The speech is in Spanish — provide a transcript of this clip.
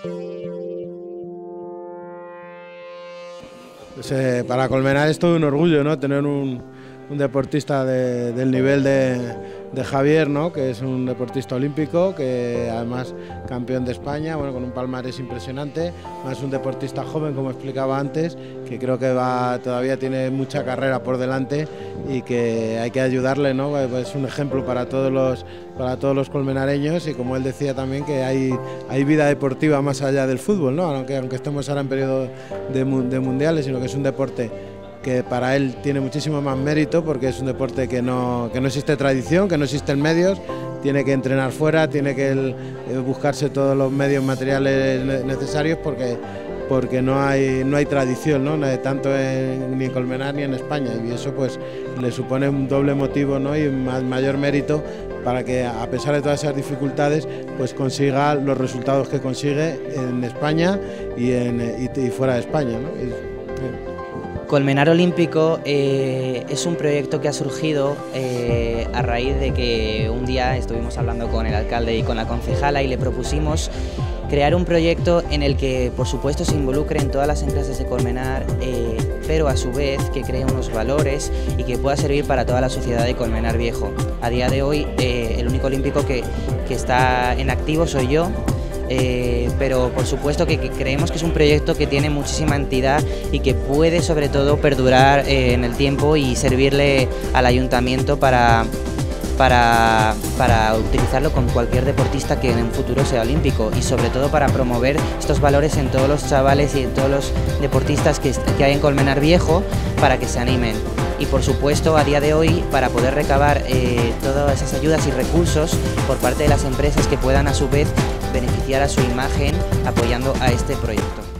Pues, para Colmenar es todo un orgullo, ¿no? Tener un deportista del nivel de Javier, ¿no? Que es un deportista olímpico, que además campeón de España, bueno, con un palmarés impresionante, más un deportista joven, como explicaba antes, que creo que todavía tiene mucha carrera por delante y que hay que ayudarle, ¿no? Es un ejemplo para todos los colmenareños, y como él decía también, que hay vida deportiva más allá del fútbol, ¿no? Aunque estemos ahora en periodo de mundiales, sino que es un deporte que para él tiene muchísimo más mérito, porque es un deporte que no existe tradición, que no existen medios, tiene que entrenar fuera, tiene que buscarse todos los medios materiales necesarios, porque no hay tradición, ¿no? Tanto ni en Colmenar ni en España, y eso pues le supone un doble motivo, ¿no? Y mayor mérito para que, a pesar de todas esas dificultades, pues consiga los resultados que consigue en España y fuera de España, ¿no? Colmenar Olímpico es un proyecto que ha surgido a raíz de que un día estuvimos hablando con el alcalde y con la concejala y le propusimos crear un proyecto en el que, por supuesto, se involucren todas las empresas de Colmenar, pero a su vez que cree unos valores y que pueda servir para toda la sociedad de Colmenar Viejo. A día de hoy, el único olímpico que está en activo soy yo. Pero por supuesto que creemos que es un proyecto que tiene muchísima entidad y que puede sobre todo perdurar en el tiempo y servirle al ayuntamiento para utilizarlo con cualquier deportista que en un futuro sea olímpico, y sobre todo para promover estos valores en todos los chavales y en todos los deportistas que hay en Colmenar Viejo, para que se animen. Y por supuesto, a día de hoy, para poder recabar todas esas ayudas y recursos por parte de las empresas que puedan a su vez beneficiar a su imagen apoyando a este proyecto.